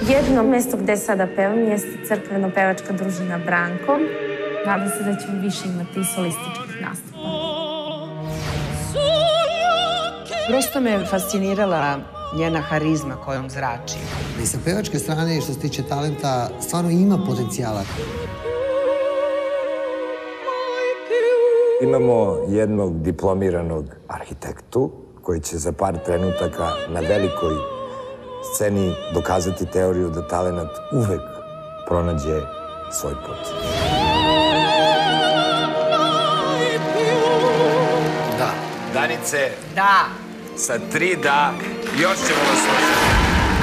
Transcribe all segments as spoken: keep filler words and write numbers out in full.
Jedno mesto gde sada pevam jeste crkveno-pevačka družina Branko. Nadam se da ćemo više imati solističkih nastupa. Prosto me fascinirala njena harizma kojom zrači. I sa pevačke strane, što se tiče talenta, stvarno ima potencijala. Imamo jednog diplomiranog arhitektu koji će za par trenutaka na velikoj sceni dokazati teoriju da talenat uvek pronađe svoj put. Da. Danice. Da. Sa tri da, još ćemo vas slušati.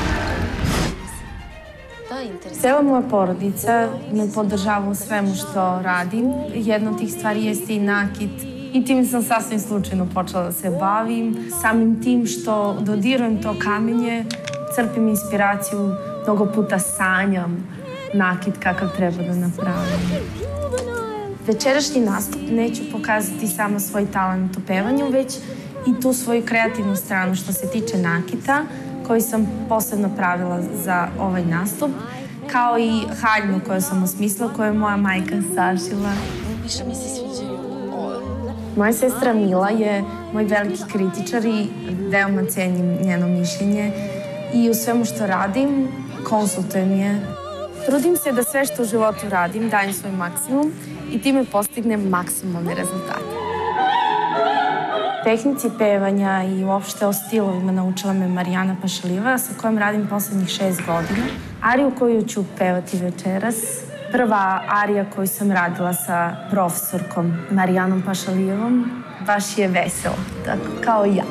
Cela moja porodica me podržava u svemu što radim. Jedna od tih stvari jeste i nakit. I tim sam sasvim slučajno počela da se bavim. Samim tim što dodirujem to kamenje, crpim inspiraciju, mnogo puta sanjam nakit kakav treba da napravim. Večerašnji nastup neću pokazati samo svoj talent u pevanju, već i tu svoju kreativnu stranu što se tiče nakita, koji sam posebno pravila za ovaj nastup, kao i haljnu koju sam osmislila, koju je moja majka sašila. Više mi se sviđaju ove. Moja sestra Mila je moj veliki kritičar i veoma cenim njeno mišljenje i u svemu što radim konsultujem je. Trudim se da sve što u životu radim dajem svoj maksimum i time postignem maksimalne rezultate. Tehnici pevanja i uopšte o stilovima naučila me Marijana Pašaliva, sa kojom radim poslednjih šest godina. Ariju koju ću pevati večeras, prva arija koju sam radila sa profesorkom Marijanom Pašalijevom, baš je vesela, tako kao i ja.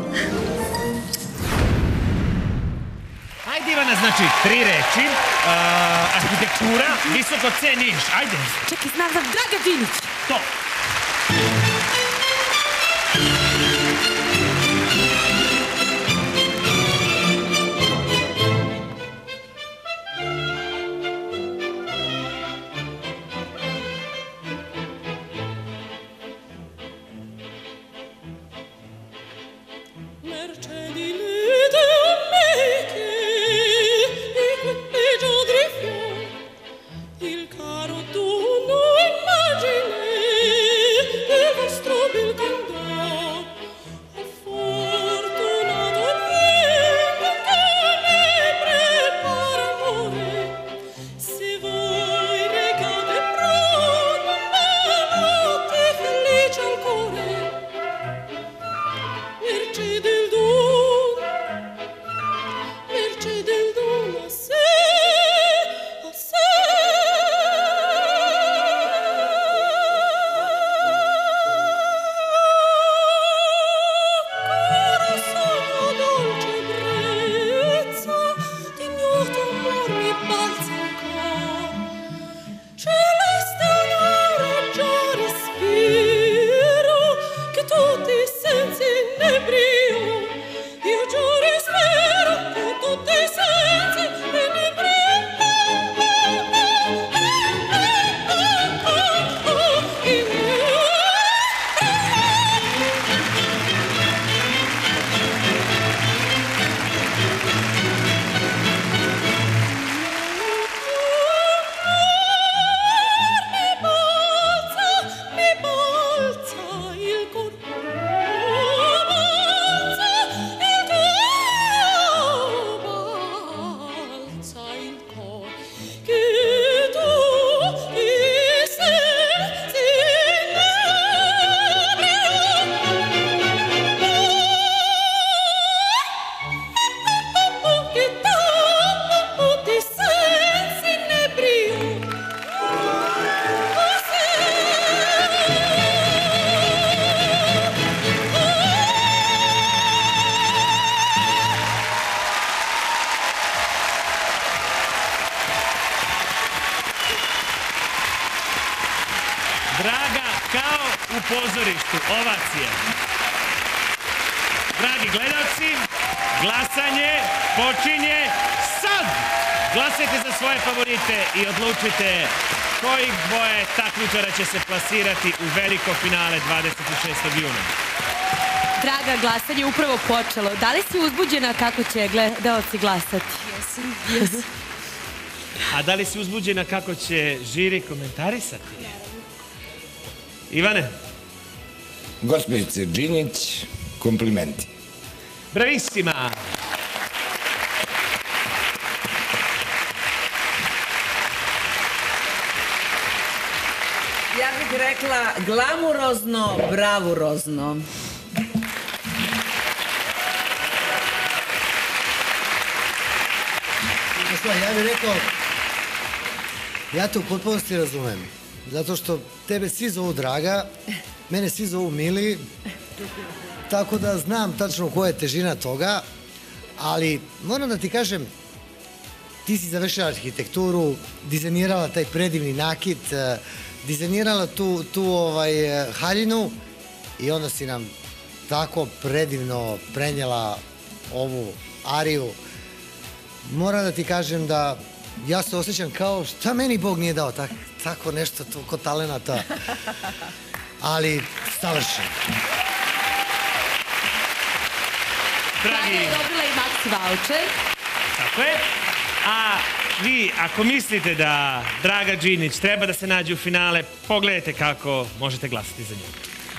Ajde Ivana, znači tri reči, arhitektura, visoko ceniš, ajde. Čekaj, znam za Draga Džinić. To. Draga, kao u pozorištu, ovacija. Dragi gledalci, glasanje počinje sad! Glasajte za svoje favorite i odlučite koji dvoje takmičara će se plasirati u veliko finale dvadeset šestog juna. Draga, glasanje je upravo počelo. Da li si uzbuđena kako će gledalci glasati? Jesam, jesam. A da li si uzbuđena kako će žiri komentarisati? Ivane? Gospođice Džinić, komplimenti. Bravissima! Ja bih rekla glamurozno, bravurozno. Ja bih rekao, ja te u potpunosti razumem. Zato što tebe svi zovu Draga, mene svi zovu Mili, tako da znam tačno koja je težina toga, ali moram da ti kažem, ti si završila arhitekturu, dizajnirala taj predivni nakit, dizajnirala tu, tu ovaj, haljinu i onda si nam tako predivno prenijela ovu ariju. Moram da ti kažem da ja se osjećam kao šta meni Bog nije dao tak, tako nešto, toliko talenata, ali savršeno. Draga je dobila i Maxi voucher. Tako je. A vi, ako mislite da Draga Džinić treba da se nađe u finale, pogledajte kako možete glasati za nju.